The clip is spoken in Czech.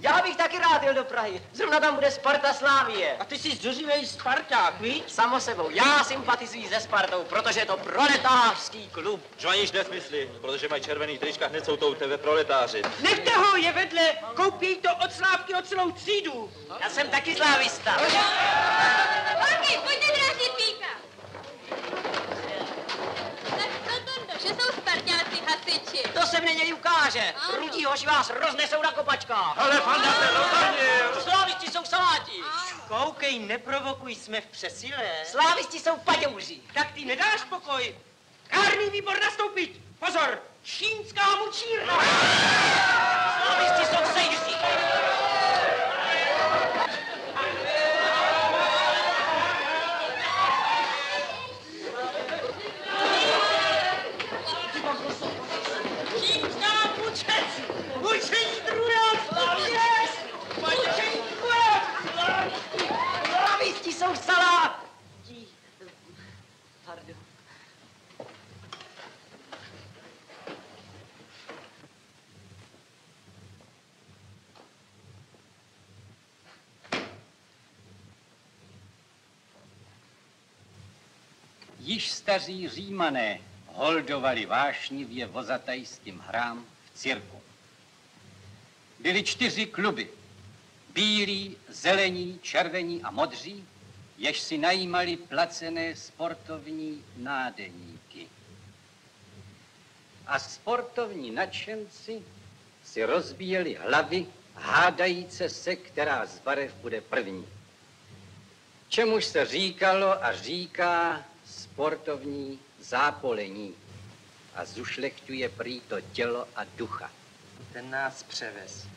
Já bych taky rád jel do Prahy. Zrovna tam bude Sparta Slávie. A ty jsi zduřilej Sparták, víš? Samo sebou. Já sympatizuji se Spartou, protože je to proletářský klub. Žvaníš nesmysly, protože mají červený trička, hned jsou to u tebe proletáři. Nechte ho, je vedle. Koupí to od Slávky o celou třídu. Já jsem taky slávista. Holky, pojďte dráždit píka. Tak Rotondo, že jsou Spartáci hasiči. To se mně někdy ukáže. Ano. Rudí hoši vás roznesou na kopačkách. Ale Fanda se rozhodnil! Slávisti jsou saláti. Koukej, neprovokuj, jsme v přesile. Slávisti jsou paťouři. Tak ty nedáš pokoj. Kárný výbor nastoupit. Pozor, čínská mučírna. Slávisti jsou sejdři. Čínská mučec. Mučení druhá Slavě. Mučení druhá Slavě. Slávisti jsou saláti. Pardon. Již staří Římané holdovali vášnivě vozatajským hrám v cirku. Byly 4 kluby. Bílí, zelení, červení a modří, jež si najímali placené sportovní nádeníky. A sportovní nadšenci si rozbíjeli hlavy, hádajíce se, která z barev bude první. Čemuž se říkalo a říká sportovní zápolení a zušlechťuje prý to tělo a ducha. Ten nás převez.